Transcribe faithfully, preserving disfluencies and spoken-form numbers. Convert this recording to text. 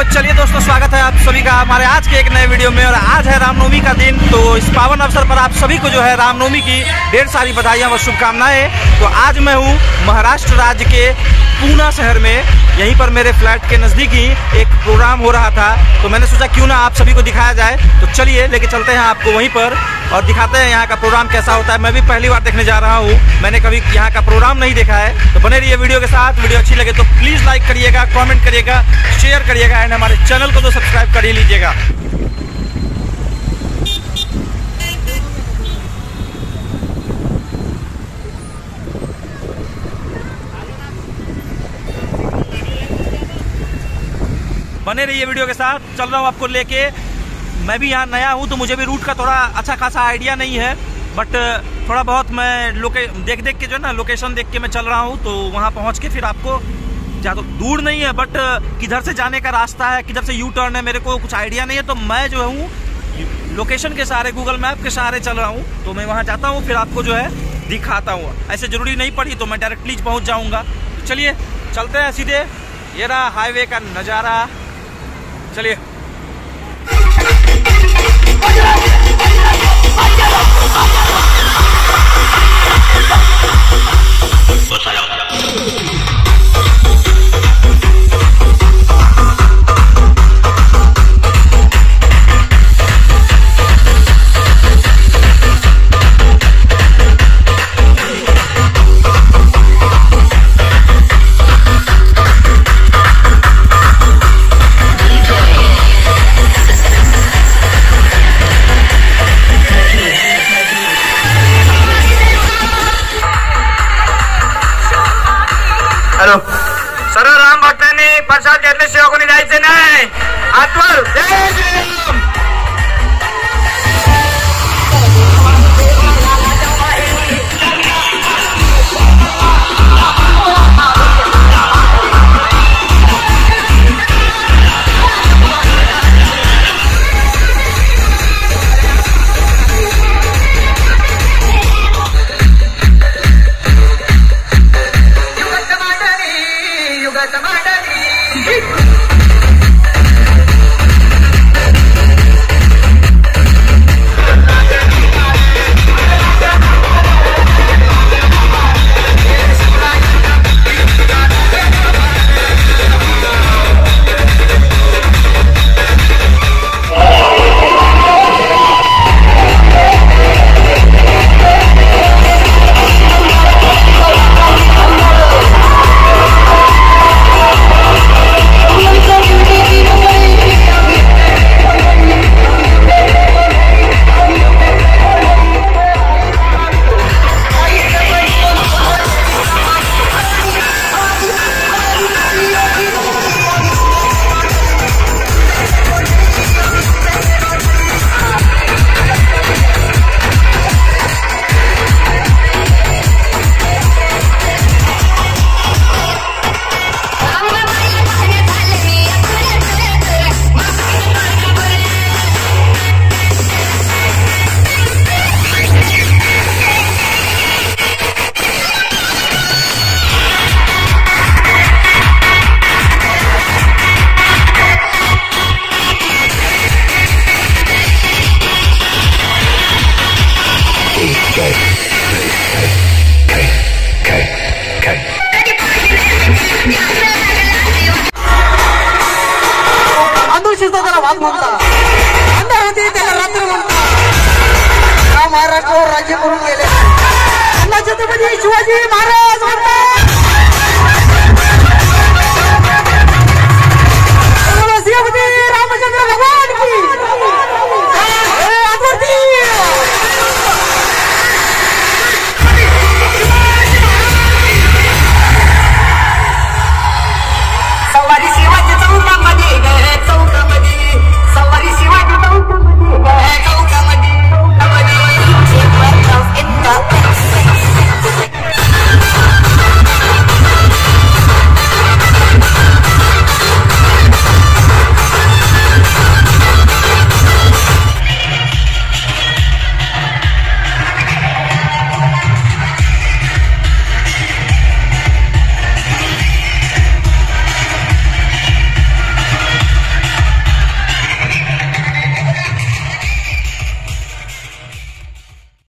चलिए दोस्तों, स्वागत है आप सभी का हमारे आज के एक नए वीडियो में। और आज है रामनवमी का दिन, तो इस पावन अवसर पर आप सभी को जो है रामनवमी की ढेर सारी बधाइयाँ व शुभकामनाएं। तो आज मैं हूँ महाराष्ट्र राज्य के पूना शहर में, यहीं पर मेरे फ्लैट के नज़दीक ही एक प्रोग्राम हो रहा था, तो मैंने सोचा क्यों ना आप सभी को दिखाया जाए। तो चलिए लेके चलते हैं आपको वहीं पर और दिखाते हैं यहाँ का प्रोग्राम कैसा होता है। मैं भी पहली बार देखने जा रहा हूँ, मैंने कभी यहाँ का प्रोग्राम नहीं देखा है। तो बने रहिए वीडियो के साथ। वीडियो अच्छी लगे तो प्लीज़ लाइक करिएगा, कमेंट करिएगा, शेयर करिएगा एंड हमारे चैनल को तो सब्सक्राइब कर ही लीजिएगा। बने रहिए वीडियो के साथ, चल रहा हूँ आपको लेके। मैं भी यहाँ नया हूँ तो मुझे भी रूट का थोड़ा अच्छा खासा आइडिया नहीं है, बट थोड़ा बहुत मैं लोके देख देख के जो है ना लोकेशन देख के मैं चल रहा हूँ। तो वहाँ पहुँच के फिर आपको ज़्यादा दूर नहीं है, बट किधर से जाने का रास्ता है, किधर से यू टर्न है, मेरे को कुछ आइडिया नहीं है। तो मैं जो हूँ लोकेशन के सहारे, गूगल मैप के सहारे चल रहा हूँ। तो मैं वहाँ जाता हूँ, फिर आपको जो है दिखाता हूँ। ऐसे ज़रूरी नहीं पड़ी तो मैं डायरेक्टली पहुँच जाऊँगा। तो चलिए चलते हैं सीधे। ये रहा हाईवे का नज़ारा, चलिए। हॅलो, सर्व राम भक्तांनी प्रसाद घेतल्याशिवाय कोणी जायचं नाही. आत्वर जय श्रीराम. त्याला वाद म्हणता, अंधार होती त्याला रात्र म्हणता. महाराष्ट्रावर राज्य करून गेले छत्रपती शिवाजी महाराज म्हणतात.